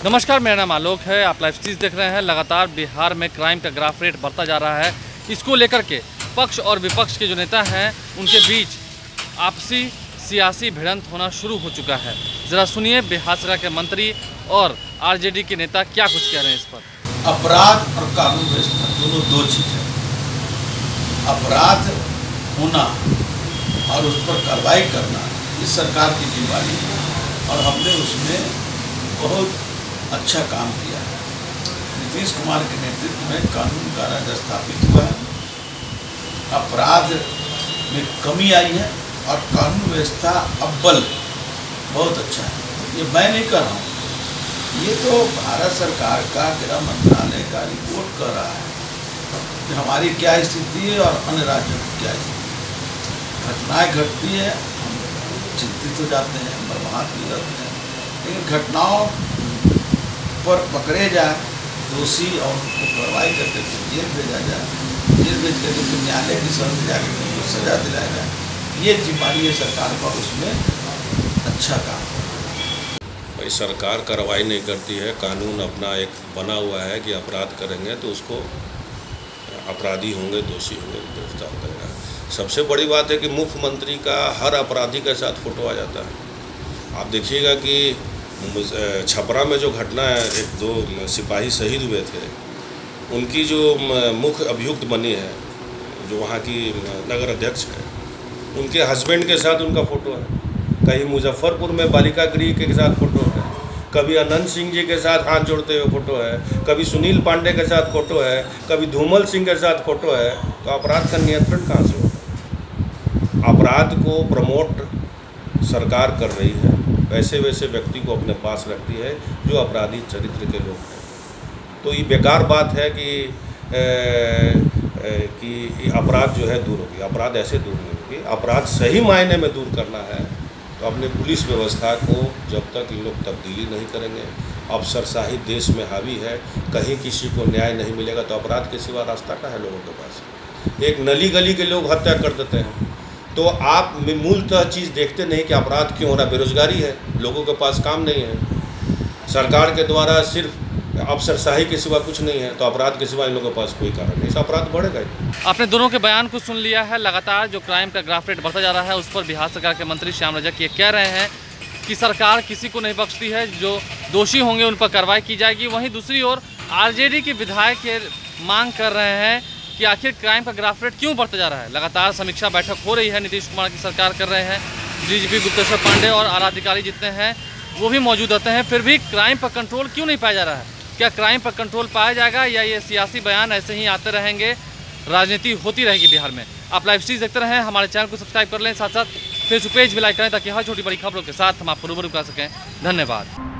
नमस्कार, मेरा नाम आलोक है। आप लाइव स्ट्रीम देख रहे हैं। लगातार बिहार में क्राइम का ग्राफ रेट बढ़ता जा रहा है। इसको लेकर के पक्ष और विपक्ष के जो नेता हैं उनके बीच आपसी सियासी भिड़ंत होना शुरू हो चुका है। ज़रा सुनिए बिहार सरकार के मंत्री और आरजेडी के नेता क्या कुछ कह रहे हैं इस पर। अपराध और कानून व्यवस्था दोनों दो चीज़ है। अपराध होना और उस पर कार्रवाई करना इस सरकार की जिम्मेदारी है और हमने उसमें बहुत अच्छा काम किया है। नीतीश कुमार के नेतृत्व में कानून का राज स्थापित हुआ है, अपराध में कमी आई है और कानून व्यवस्था अव्वल बहुत अच्छा है। ये मैं नहीं कर रहा हूँ, ये तो भारत सरकार का गृह मंत्रालय का रिपोर्ट कर रहा है कि हमारी क्या स्थिति है और अन्य राज्यों की क्या स्थिति। घटनाएं घटती है, हम चिंतित हो जाते हैं, बर्बाद भी रहते हैं, लेकिन घटनाओं पर पकड़े जाए दोषी और उनको कार्रवाई करके जेल भेजा जाए, जेल भेज करके फिर न्यायालय की शरण में जाकर उनको सजा दिलाया जाए, ये जिम्मेदारी है सरकार का। उसमें अच्छा काम भाई सरकार कार्रवाई नहीं करती है। कानून अपना एक बना हुआ है कि अपराध करेंगे तो उसको अपराधी होंगे, दोषी होंगे, गिरफ्तार करेगा। सबसे बड़ी बात है कि मुख्यमंत्री का हर अपराधी के साथ फोटो आ जाता है। आप देखिएगा कि छपरा में जो घटना है, एक दो सिपाही शहीद हुए थे, उनकी जो मुख्य अभियुक्त बनी है, जो वहाँ की नगर अध्यक्ष है, उनके हस्बैंड के साथ उनका फ़ोटो है। कहीं मुजफ्फरपुर में बालिका गृह के साथ फ़ोटो है, कभी अनंत सिंह जी के साथ हाथ जोड़ते हुए फ़ोटो है, कभी सुनील पांडे के साथ फ़ोटो है, कभी धूमल सिंह के साथ फ़ोटो है। तो अपराध का नियंत्रण कहाँ से होगा? अपराध को प्रमोट सरकार कर रही है, वैसे वैसे व्यक्ति को अपने पास रखती है जो अपराधी चरित्र के लोग हैं। तो ये बेकार बात है कि अपराध जो है दूर होगी। अपराध ऐसे दूर नहीं होगी। अपराध सही मायने में दूर करना है तो अपने पुलिस व्यवस्था को जब तक इन लोग तब्दीली नहीं करेंगे, अफसरशाही देश में हावी है, कहीं किसी को न्याय नहीं मिलेगा तो अपराध के सिवा रास्ता का है लोगों के पास। एक नली गली के लोग हत्या कर देते हैं तो आप मूलतः चीज़ देखते नहीं कि अपराध क्यों हो रहा। बेरोजगारी है, लोगों के पास काम नहीं है, सरकार के द्वारा सिर्फ अफसरशाही के सिवा कुछ नहीं है, तो अपराध के सिवा इन लोगों के पास कोई कारण नहीं, अपराध बढ़ेगा ही। आपने दोनों के बयान को सुन लिया है। लगातार जो क्राइम का ग्राफ रेट बढ़ता जा रहा है उस पर बिहार सरकार के मंत्री श्याम रजक ये कह रहे हैं कि सरकार किसी को नहीं बख्शती है, जो दोषी होंगे उन पर कार्रवाई की जाएगी। वहीं दूसरी ओर आरजेडी के विधायक ये मांग कर रहे हैं कि आखिर क्राइम का ग्राफ रेट क्यों बढ़ता जा रहा है। लगातार समीक्षा बैठक हो रही है, नीतीश कुमार की सरकार कर रहे हैं, डीजीपी गुप्तेश्वर पांडे और आला अधिकारी जितने हैं वो भी मौजूद रहते हैं, फिर भी क्राइम पर कंट्रोल क्यों नहीं पाया जा रहा है? क्या क्राइम पर कंट्रोल पाया जाएगा या ये सियासी बयान ऐसे ही आते रहेंगे, राजनीति होती रहेगी बिहार में? आप लाइव स्ट्रीम देखते रहें, हमारे चैनल को सब्सक्राइब कर लें, साथ साथ फेसबुक पेज भी लाइक करें ताकि हर छोटी बड़ी खबरों के साथ हम आपको रूबरू कर सकें। धन्यवाद।